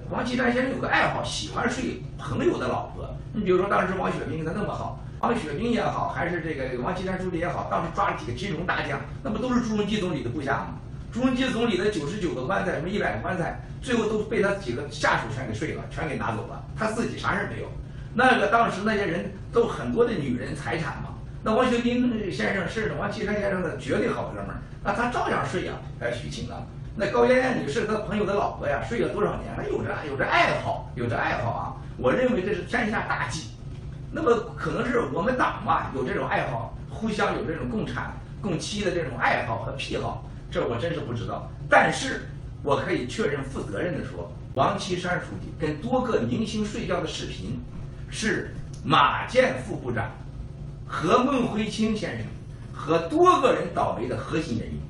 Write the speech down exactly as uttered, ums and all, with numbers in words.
王岐山先生有个爱好，喜欢睡朋友的老婆。你比如说当时王雪冰跟他那么好，王雪冰也好，还是这个王岐山书记也好，当时抓了几个金融大将，那不都是朱镕基总理的部下吗？朱镕基总理的九十九个官菜，什么一百个官菜，最后都被他几个下属全给睡了，全给拿走了，他自己啥事没有。那个当时那些人都很多的女人财产嘛。那王学兵先生是王岐山先生的绝对好哥们儿，那他照样睡呀，还许情啊。那高艳艳女士她朋友的老婆呀，睡了多少年？她有着有着爱好，有着爱好啊。我认为这是天下大忌。那么可能是我们党嘛有这种爱好，互相有这种共产共妻的这种爱好和癖好，这我真是不知道。但是我可以确认负责任的说，王岐山书记跟多个明星睡觉的视频，是马建副部长和孟辉清先生和多个人倒霉的核心原因。